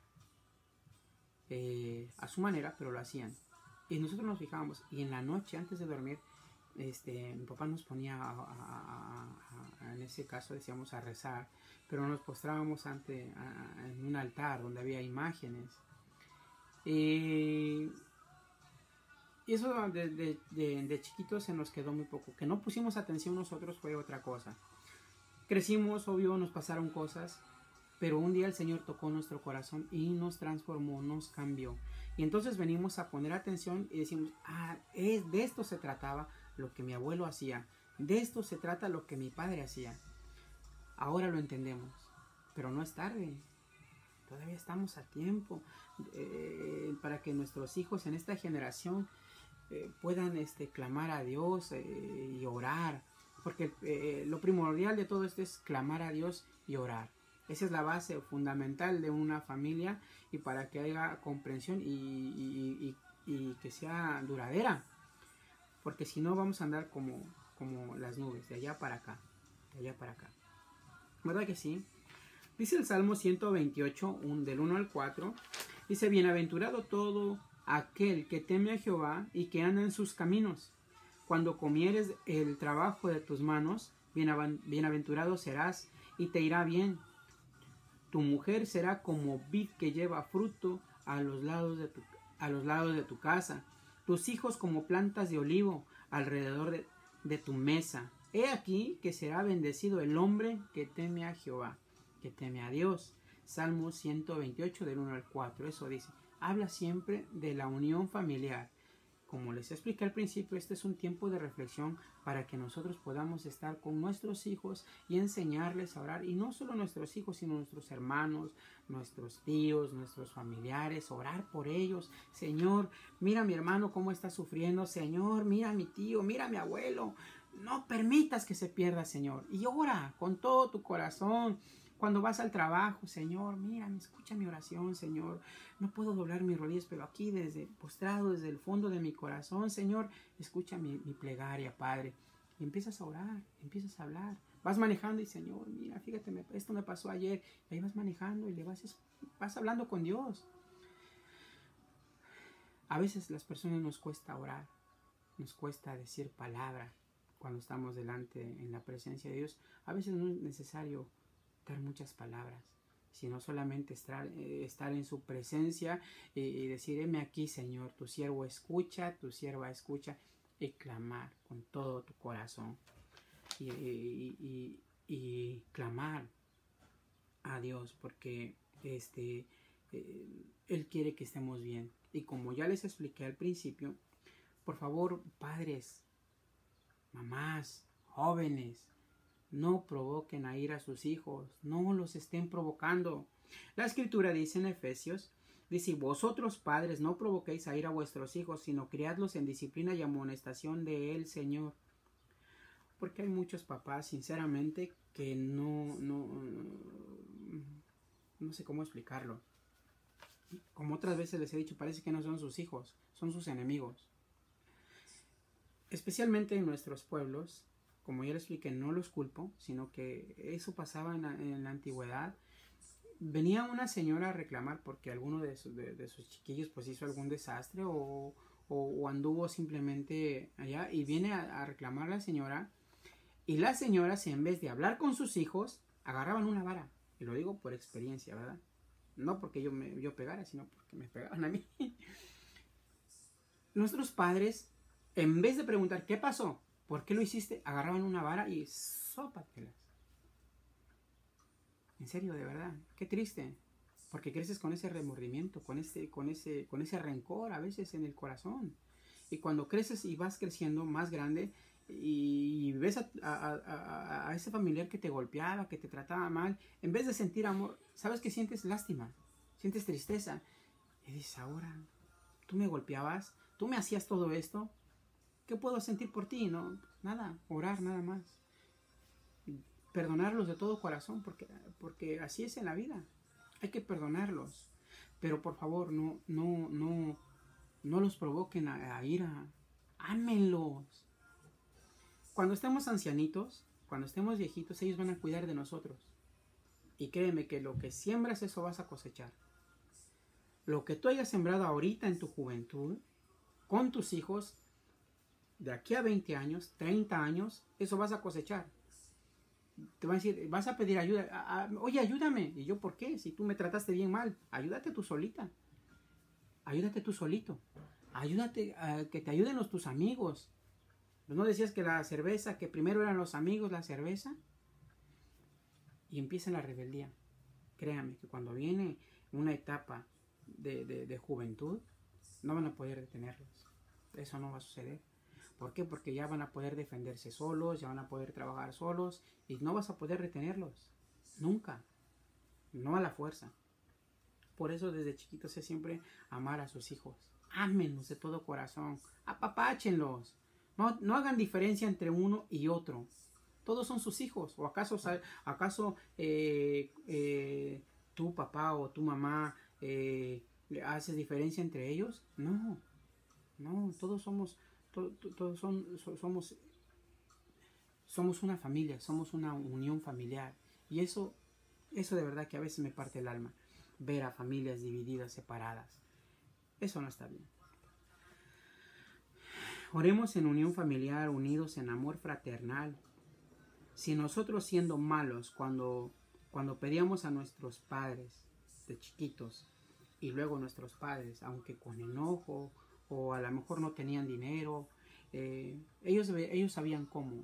Eh, a su manera, pero lo hacían. Y nosotros nos fijábamos. Y en la noche, antes de dormir, este, mi papá nos ponía, a, a, a, a, en ese caso decíamos a rezar, pero nos postrábamos ante a, en un altar donde había imágenes. Y... Y eso de, de, de, de chiquitos se nos quedó muy poco. Que no pusimos atención nosotros fue otra cosa. Crecimos, obvio, nos pasaron cosas. Pero un día el Señor tocó nuestro corazón y nos transformó, nos cambió. Y entonces venimos a poner atención y decimos, ah, es, de esto se trataba lo que mi abuelo hacía. De esto se trata lo que mi padre hacía. Ahora lo entendemos. Pero no es tarde. Todavía estamos a tiempo eh, para que nuestros hijos en esta generación Eh, puedan este, clamar a Dios eh, y orar, porque eh, lo primordial de todo esto es clamar a Dios y orar. Esa es la base fundamental de una familia y para que haya comprensión y, y, y, y que sea duradera, porque si no vamos a andar como, como las nubes, de allá para acá, de allá para acá. ¿Verdad que sí? Dice el Salmo ciento veintiocho, un, del uno al cuatro, dice, bienaventurado todo aquel que teme a Jehová y que anda en sus caminos. Cuando comieres el trabajo de tus manos, bienaventurado serás y te irá bien. Tu mujer será como vid que lleva fruto a los lados de tu, a los lados de tu casa. Tus hijos como plantas de olivo alrededor de, de tu mesa. He aquí que será bendecido el hombre que teme a Jehová, que teme a Dios. Salmo ciento veintiocho del uno al cuatro. Eso dice. Habla siempre de la unión familiar. Como les expliqué al principio, este es un tiempo de reflexión para que nosotros podamos estar con nuestros hijos y enseñarles a orar. Y no solo nuestros hijos, sino nuestros hermanos, nuestros tíos, nuestros familiares. Orar por ellos. Señor, mira a mi hermano cómo está sufriendo. Señor, mira a mi tío, mira a mi abuelo. No permitas que se pierda, Señor. Y ora con todo tu corazón. Cuando vas al trabajo, Señor, mira, escucha mi oración, Señor. No puedo doblar mis rodillas, pero aquí desde postrado, desde el fondo de mi corazón, Señor, escucha mi, mi plegaria, Padre. Y empiezas a orar, empiezas a hablar. Vas manejando y, Señor, mira, fíjate, me, esto me pasó ayer. Y ahí vas manejando y le vas, vas hablando con Dios. A veces las personas nos cuesta orar, nos cuesta decir palabra cuando estamos delante en la presencia de Dios. A veces no es necesario dar muchas palabras, sino solamente estar, eh, estar en su presencia y, y decir, heme aquí, Señor, tu siervo escucha, tu sierva escucha, y clamar con todo tu corazón y, y, y, y clamar a Dios, porque este, eh, Él quiere que estemos bien. Y como ya les expliqué al principio, por favor, padres, mamás, jóvenes, no provoquen a ir a sus hijos, no los estén provocando. La escritura dice en Efesios, dice, vosotros padres no provoquéis a ir a vuestros hijos, sino criadlos en disciplina y amonestación de el Señor. Porque hay muchos papás, sinceramente, que no, no, no sé cómo explicarlo. Como otras veces les he dicho, parece que no son sus hijos, son sus enemigos. Especialmente en nuestros pueblos. Como ya les expliqué, no los culpo, sino que eso pasaba en la, en la antigüedad. Venía una señora a reclamar porque alguno de, su, de, de sus chiquillos pues hizo algún desastre o, o, o anduvo simplemente allá, y viene a, a reclamar la señora, y las señoras, en vez de hablar con sus hijos, agarraban una vara. Y lo digo por experiencia, ¿verdad? No porque yo, me, yo pegara, sino porque me pegaban a mí. Nuestros padres, en vez de preguntar ¿qué pasó?, ¿por qué lo hiciste?, agarraban una vara y sópatelas. En serio, de verdad, qué triste. Porque creces con ese remordimiento, con ese, con ese, con ese rencor a veces en el corazón. Y cuando creces y vas creciendo más grande y ves a, a, a, a ese familiar que te golpeaba, que te trataba mal, en vez de sentir amor, sabes que sientes lástima, sientes tristeza. Y dices, ahora, tú me golpeabas, tú me hacías todo esto, ¿qué puedo sentir por ti? No, nada, orar nada más. Perdonarlos de todo corazón, porque, porque así es en la vida. Hay que perdonarlos. Pero por favor, no, no, no, no los provoquen a, a ira. Ámenlos. Cuando estemos ancianitos, cuando estemos viejitos, ellos van a cuidar de nosotros. Y créeme que lo que siembras, eso vas a cosechar. Lo que tú hayas sembrado ahorita en tu juventud, con tus hijos, de aquí a veinte años, treinta años, eso vas a cosechar. Te van a decir, vas a pedir ayuda. A, a, Oye, ayúdame. ¿Y yo por qué? Si tú me trataste bien mal. Ayúdate tú solita. Ayúdate tú solito. Ayúdate a que te ayuden los, tus amigos. ¿No decías que la cerveza, que primero eran los amigos, la cerveza? Y empieza la rebeldía. Créame que cuando viene una etapa de, de, de juventud, no van a poder detenerlos. Eso no va a suceder. ¿Por qué? Porque ya van a poder defenderse solos, ya van a poder trabajar solos y no vas a poder retenerlos. Nunca. No a la fuerza. Por eso desde chiquitos sé siempre amar a sus hijos. Ámenlos de todo corazón. Apapáchenlos. No, no hagan diferencia entre uno y otro. Todos son sus hijos. ¿O acaso, acaso eh, eh, tu papá o tu mamá eh, haces diferencia entre ellos? No. No, todos somos... Todos son, somos, somos una familia, somos una unión familiar. Y eso, eso de verdad que a veces me parte el alma. Ver a familias divididas, separadas. Eso no está bien. Oremos en unión familiar, unidos en amor fraternal. Si nosotros siendo malos, cuando, cuando pedíamos a nuestros padres de chiquitos, y luego nuestros padres, aunque con enojo, o a lo mejor no tenían dinero, eh, ellos, ellos sabían cómo,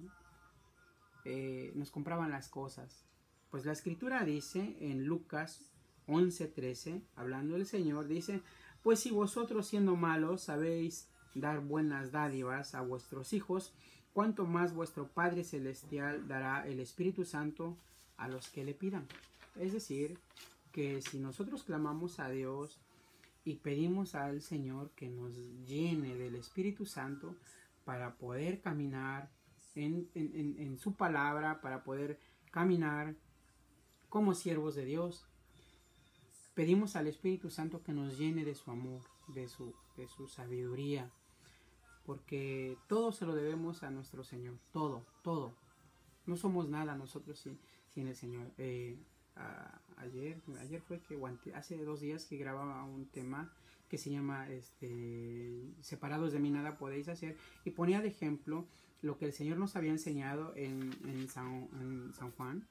eh, nos compraban las cosas. Pues la escritura dice en Lucas once trece, hablando del Señor, dice, pues si vosotros siendo malos sabéis dar buenas dádivas a vuestros hijos, cuánto más vuestro Padre Celestial dará el Espíritu Santo a los que le pidan. Es decir, que si nosotros clamamos a Dios y pedimos al Señor que nos llene del Espíritu Santo para poder caminar en, en, en, en su palabra, para poder caminar como siervos de Dios, pedimos al Espíritu Santo que nos llene de su amor, de su, de su sabiduría, porque todo se lo debemos a nuestro Señor, todo, todo. No somos nada nosotros sin, sin el Señor. Eh, a, ayer, ayer fue que, hace dos días que grababa un tema que se llama este, Separados de mí nada podéis hacer, y ponía de ejemplo lo que el Señor nos había enseñado en, en, San, en San Juan,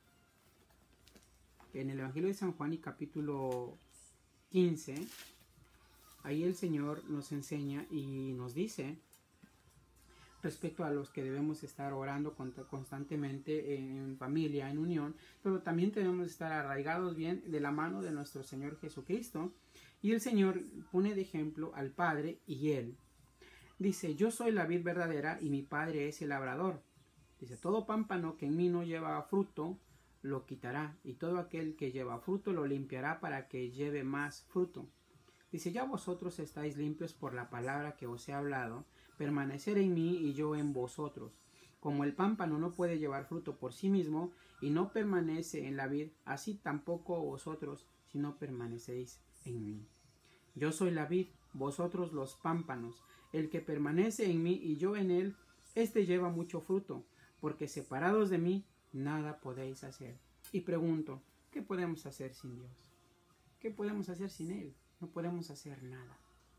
en el Evangelio de San Juan y capítulo quince. Ahí el Señor nos enseña y nos dice respecto a los que debemos estar orando constantemente en familia, en unión, pero también debemos estar arraigados bien de la mano de nuestro Señor Jesucristo. Y el Señor pone de ejemplo al Padre y Él. Dice, yo soy la vid verdadera y mi Padre es el labrador. Dice, todo pámpano que en mí no lleva fruto, lo quitará, y todo aquel que lleva fruto lo limpiará para que lleve más fruto. Dice, ya vosotros estáis limpios por la palabra que os he hablado, permanecer en mí y yo en vosotros. Como el pámpano no puede llevar fruto por sí mismo y no permanece en la vid, así tampoco vosotros si no permanecéis en mí. Yo soy la vid, vosotros los pámpanos. El que permanece en mí y yo en él, éste lleva mucho fruto, porque separados de mí nada podéis hacer. Y pregunto, ¿qué podemos hacer sin Dios? ¿Qué podemos hacer sin Él? No podemos hacer nada.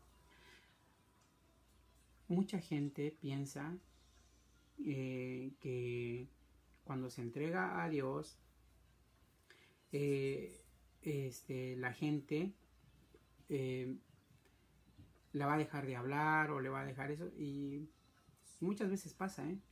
Mucha gente piensa eh, que cuando se entrega a Dios, eh, este, la gente eh, la va a dejar de hablar o le va a dejar eso, y muchas veces pasa, ¿eh?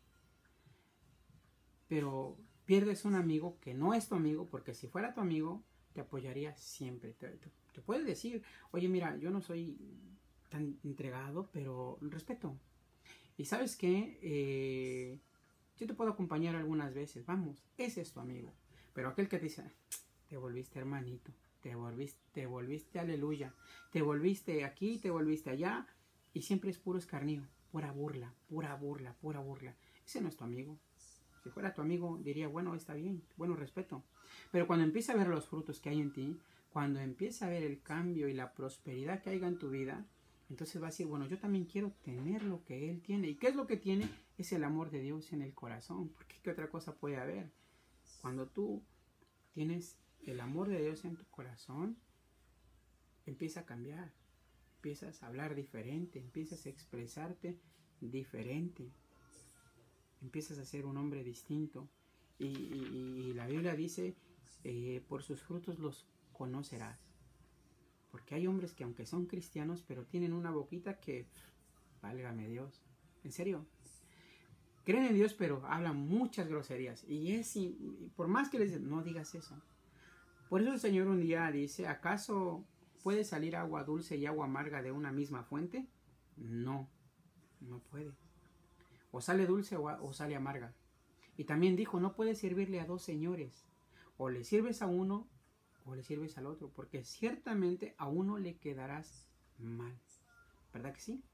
Pero pierdes un amigo que no es tu amigo, porque si fuera tu amigo, te apoyaría siempre. Te, te, te puede decir, oye, mira, yo no soy tan entregado, pero respeto. Y sabes qué, eh, yo te puedo acompañar algunas veces, vamos, ese es tu amigo. Pero aquel que te dice, te volviste hermanito, te volviste, te volviste aleluya, te volviste aquí, te volviste allá, y siempre es puro escarnio, pura burla, pura burla, pura burla. Ese no es tu amigo. Si fuera tu amigo, diría, bueno, está bien, bueno, respeto. Pero cuando empieza a ver los frutos que hay en ti, cuando empieza a ver el cambio y la prosperidad que haya en tu vida, entonces va a decir, bueno, yo también quiero tener lo que Él tiene. ¿Y qué es lo que tiene? Es el amor de Dios en el corazón. Porque ¿qué otra cosa puede haber? Cuando tú tienes el amor de Dios en tu corazón, empieza a cambiar. Empiezas a hablar diferente, empiezas a expresarte diferente. Empiezas a ser un hombre distinto. Y, y, y la Biblia dice, eh, por sus frutos los conocerás. Porque hay hombres que aunque son cristianos, pero tienen una boquita que, válgame Dios, en serio, creen en Dios, pero hablan muchas groserías. Y es, y por más que les digan, no digas eso. Por eso el Señor un día dice, ¿acaso puede salir agua dulce y agua amarga de una misma fuente? No, no puede. O sale dulce o, o sale amarga. Y también dijo, no puedes servirle a dos señores. O le sirves a uno o le sirves al otro. Porque ciertamente a uno le quedarás mal. ¿Verdad que sí?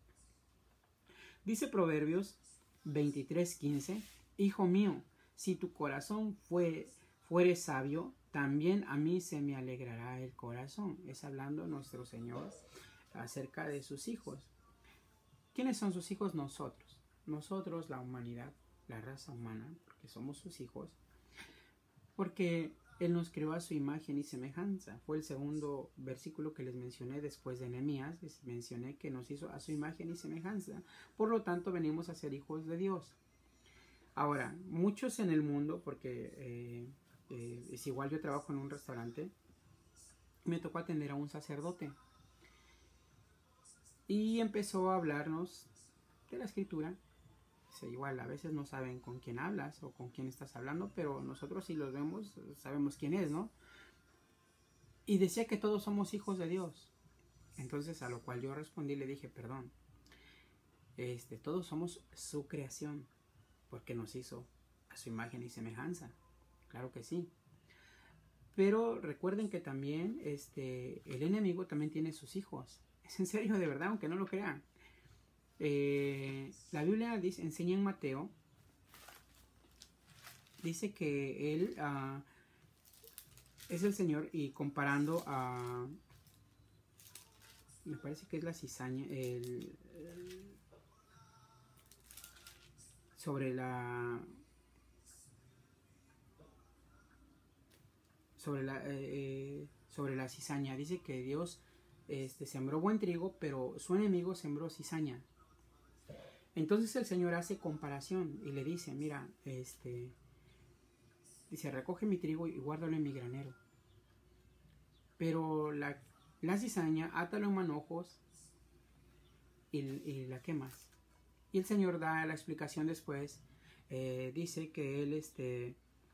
Dice Proverbios veintitrés quince, hijo mío, si tu corazón fue, fuere sabio, también a mí se me alegrará el corazón. Es hablando nuestro Señor acerca de sus hijos. ¿Quiénes son sus hijos? Nosotros. Nosotros, la humanidad, la raza humana, porque somos sus hijos. Porque Él nos creó a su imagen y semejanza. Fue el segundo versículo que les mencioné después de Nehemías. Les mencioné que nos hizo a su imagen y semejanza. Por lo tanto, venimos a ser hijos de Dios. Ahora, muchos en el mundo, porque eh, eh, es igual, yo trabajo en un restaurante, me tocó atender a un sacerdote. Y empezó a hablarnos de la escritura. O sea, igual, a veces no saben con quién hablas o con quién estás hablando, pero nosotros si los vemos, sabemos quién es, ¿no? Y decía que todos somos hijos de Dios. Entonces, a lo cual yo respondí, le dije, perdón, este, todos somos su creación, porque nos hizo a su imagen y semejanza. Claro que sí. Pero recuerden que también este, el enemigo también tiene sus hijos. Es en serio, de verdad, aunque no lo crean. Eh, la Biblia dice, enseña en Mateo, dice que él uh, es el Señor, y comparando a, me parece que es la cizaña, el, el, sobre la, sobre la, eh, sobre la cizaña, dice que Dios este, sembró buen trigo, pero su enemigo sembró cizaña. Entonces el Señor hace comparación y le dice, mira, este, dice, recoge mi trigo y guárdalo en mi granero. Pero la, la cizaña, átalo en manojos y, y la quemas. Y el Señor da la explicación después. Eh, dice que Él, este,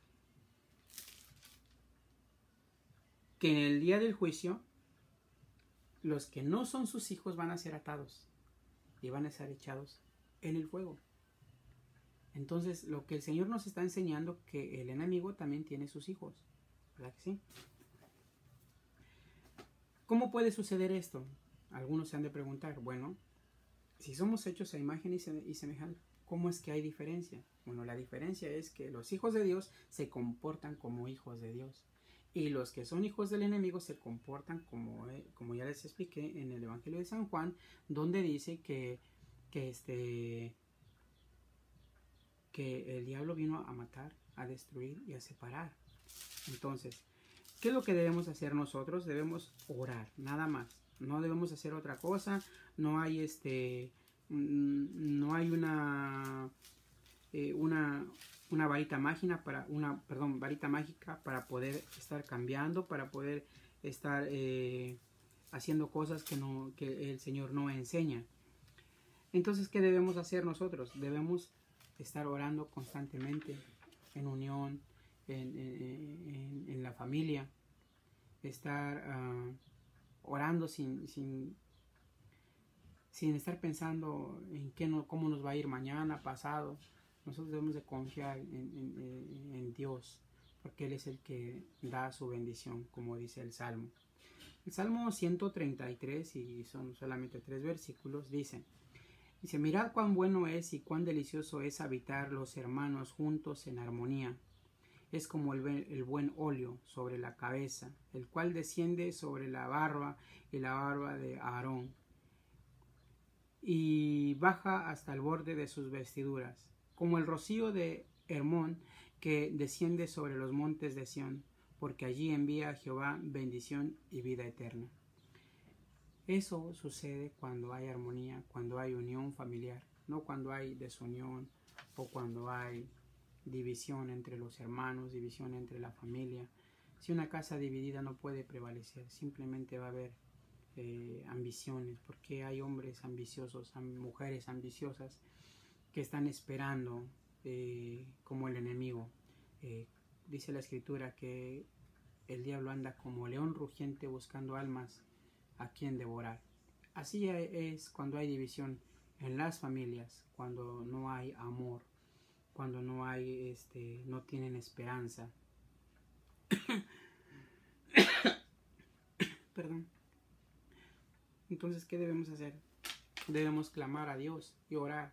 que en el día del juicio, los que no son sus hijos van a ser atados y van a ser echados en el fuego. Entonces, lo que el Señor nos está enseñando, que el enemigo también tiene sus hijos, ¿verdad que sí? ¿Cómo puede suceder esto? Algunos se han de preguntar, bueno, si somos hechos a imagen y semejanza, ¿cómo es que hay diferencia? Bueno, la diferencia es que los hijos de Dios se comportan como hijos de Dios, y los que son hijos del enemigo se comportan como, eh, como ya les expliqué en el Evangelio de San Juan, donde dice que, que, este, que el diablo vino a matar, a destruir y a separar. Entonces, ¿qué es lo que debemos hacer nosotros? Debemos orar, nada más. No debemos hacer otra cosa. No hay este, no hay una, eh, una, una varita mágica para una, perdón, varita mágica para poder estar cambiando, para poder estar eh, haciendo cosas que no, que el Señor no enseña. Entonces, ¿qué debemos hacer nosotros? Debemos estar orando constantemente, en unión, en, en, en la familia, estar uh, orando sin, sin, sin estar pensando en qué no, cómo nos va a ir mañana, pasado. Nosotros debemos de confiar en, en, en Dios, porque Él es el que da su bendición, como dice el Salmo. El Salmo ciento treinta y tres, y son solamente tres versículos, dice, dice, mirad cuán bueno es y cuán delicioso es habitar los hermanos juntos en armonía. Es como el, el buen óleo sobre la cabeza, el cual desciende sobre la barba y la barba de Aarón, y baja hasta el borde de sus vestiduras, como el rocío de Hermón que desciende sobre los montes de Sión, porque allí envía a Jehová bendición y vida eterna. Eso sucede cuando hay armonía, cuando hay unión familiar, no cuando hay desunión o cuando hay división entre los hermanos, división entre la familia. Si una casa dividida no puede prevalecer, simplemente va a haber eh, ambiciones, porque hay hombres ambiciosos, mujeres ambiciosas que están esperando eh, como el enemigo. Eh, dice la escritura que el diablo anda como león rugiente buscando almas a quien devorar. Así es cuando hay división en las familias, cuando no hay amor, cuando no hay, este, no tienen esperanza. Perdón. Entonces, ¿qué debemos hacer? Debemos clamar a Dios y orar.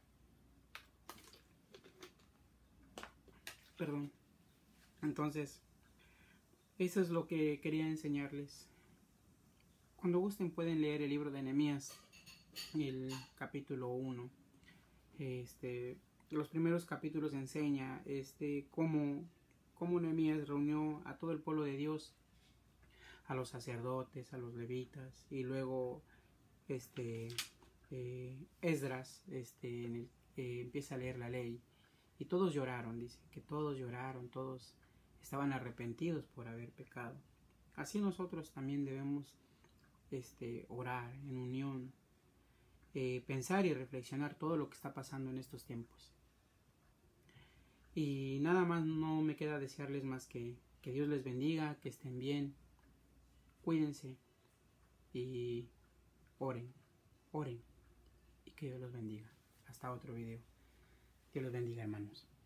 Perdón. Entonces, eso es lo que quería enseñarles. Cuando gusten pueden leer el libro de Nehemías, el capítulo uno. Este... Los primeros capítulos enseña este, cómo, cómo Nehemías reunió a todo el pueblo de Dios, a los sacerdotes, a los levitas, y luego este eh, Esdras este, en el, eh, empieza a leer la ley, y todos lloraron, dice, que todos lloraron, todos estaban arrepentidos por haber pecado. Así nosotros también debemos este, orar en unión, eh, pensar y reflexionar todo lo que está pasando en estos tiempos. Y nada más, no me queda desearles más que que Dios les bendiga, que estén bien, cuídense y oren, oren y que Dios los bendiga. Hasta otro video. Dios los bendiga, hermanos.